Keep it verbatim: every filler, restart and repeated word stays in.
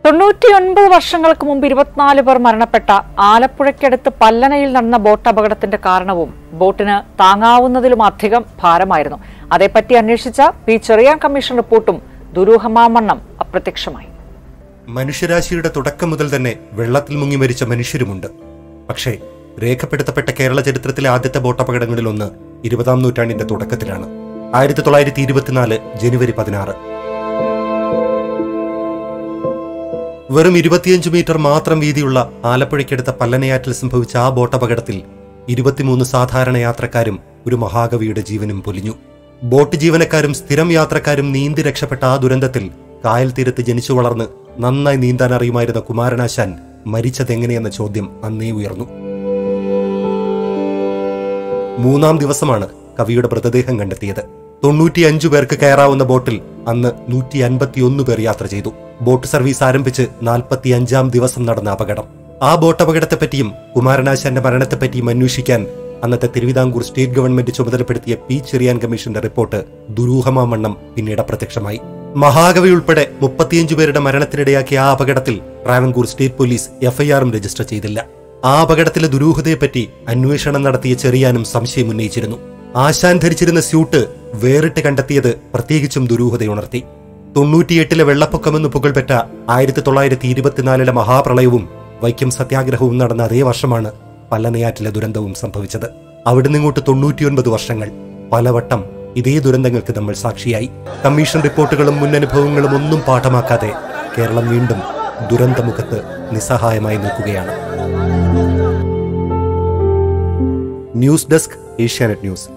തൊണ്ണൂറ്റിയൊൻപത് വർഷങ്ങൾക്ക് മുമ്പ് ഇരുപത്തിനാല് പേർ മരണപ്പെട്ട ആലപ്പുഴയ്ക്കടുത്ത് പല്ലനയിൽ നടന്ന ബോട്ട് അപകടത്തിന്റെ കാരണവും ബോട്ടിന് താങ്ങാവുന്നതിലും അധികം ഭാരമായിരുന്നു. അതേപ്പറ്റി അന്വേഷിച്ച പി ചെറിയാൻ കമ്മീഷൻ റിപ്പോർട്ടും ദുരൂഹമാമണ്ണം അപ്രത്യക്ഷമായി. മനുഷ്യരാശിയുടെ തുടക്കം മുതൽ തന്നെ വെള്ളത്തിൽ മുങ്ങി മരിച്ച മനുഷ്യരുമുണ്ട്. പക്ഷേ രേഖപ്പെടുത്തപ്പെട്ട കേരള ചരിത്രത്തിലെ ആദ്യത്തെ ബോട്ട് അപകടങ്ങളിൽ ഒന്ന് ഇരുപതാം നൂറ്റാണ്ടിന്റെ തുടക്കത്തിലാണ്. ആയിരത്തി തൊള്ളായിരത്തി ഇരുപത്തിനാല് ജനുവരി പതിനാറ്. വെറും ഇരുപത്തിയഞ്ച് മീറ്റർ മാത്രം വീതിയുള്ള ആലപ്പുഴയ്ക്കടുത്ത പല്ലനയാറ്റിൽ സംഭവിച്ച ആ ബോട്ട് അപകടത്തിൽ ഇരുപത്തിമൂന്ന് സാധാരണ യാത്രക്കാരും ഒരു മഹാകവിയുടെ ജീവനും പൊലിഞ്ഞു. ബോട്ട് ജീവനക്കാരും സ്ഥിരം യാത്രക്കാരും നീന്തി രക്ഷപ്പെട്ട ആ ദുരന്തത്തിൽ കായൽ തീരത്ത് ജനിച്ചു വളർന്ന് നന്നായി നീന്താൻ അറിയുമായിരുന്ന കുമാരനാശാൻ മരിച്ചതെങ്ങനെയെന്ന ചോദ്യം അന്നേ ഉയർന്നു. മൂന്നാം ദിവസമാണ് കവിയുടെ മൃതദേഹം കണ്ടെത്തിയത്. തൊണ്ണൂറ്റിയഞ്ചു പേർക്ക് കയറാവുന്ന ബോട്ടിൽ അന്ന് നൂറ്റി അൻപത്തിയൊന്ന് പേർ യാത്ര ചെയ്തു. ബോട്ട് സർവീസ് ആരംഭിച്ച് നാൽപ്പത്തി അഞ്ചാം ദിവസം നടന്ന അപകടം. ആ ബോട്ട് അപകടത്തെപ്പറ്റിയും കുമാരനാശാന്റെ മരണത്തെപ്പറ്റിയും അന്വേഷിക്കാൻ അന്നത്തെ തിരുവിതാംകൂർ സ്റ്റേറ്റ് ഗവൺമെന്റ് ചുമതലപ്പെടുത്തിയ പി ചെറിയാൻ കമ്മീഷന്റെ റിപ്പോർട്ട് ദുരൂഹമാമണ്ണം പിന്നീട് അപ്രത്യക്ഷമായി. മഹാകവി ഉൾപ്പെടെ മുപ്പത്തിയഞ്ചു പേരുടെ മരണത്തിനിടയാക്കിയ ആ അപകടത്തിൽ ട്രാവൻകൂർ സ്റ്റേറ്റ് പോലീസ് എഫ്ഐആറും രജിസ്റ്റർ ചെയ്തില്ല. ആ അപകടത്തിലെ ദുരൂഹതയെപ്പറ്റി അന്വേഷണം നടത്തിയ ചെറിയാനും സംശയം ഉന്നയിച്ചിരുന്നു. ആശാൻ ധരിച്ചിരുന്ന സ്യൂട്ട് വേറിട്ട് കണ്ടെത്തിയത് പ്രത്യേകിച്ചും ദുരൂഹതയുണർത്തി. തൊണ്ണൂറ്റിയെട്ടിലെ വെള്ളപ്പൊക്കമെന്ന് പുകൾപെറ്റ ആയിരത്തി തൊള്ളായിരത്തി ഇരുപത്തിനാലിലെ മഹാപ്രളയവും വൈക്കം സത്യാഗ്രഹവും നടന്ന അതേ വർഷമാണ് പല്ലനയാറ്റിലെ ദുരന്തവും സംഭവിച്ചത്. അവിടെ നിങ്ങോട്ട് തൊണ്ണൂറ്റിയൊൻപത് വർഷങ്ങൾ. പലവട്ടം ഇതേ ദുരന്തങ്ങൾക്ക് നമ്മൾ സാക്ഷിയായി. കമ്മീഷൻ റിപ്പോർട്ടുകളും മുന്നനുഭവങ്ങളും ഒന്നും പാഠമാക്കാതെ കേരളം വീണ്ടും ദുരന്തമുഖത്ത് നിസ്സഹായമായി നിൽക്കുകയാണ്. News desk, Asianet news.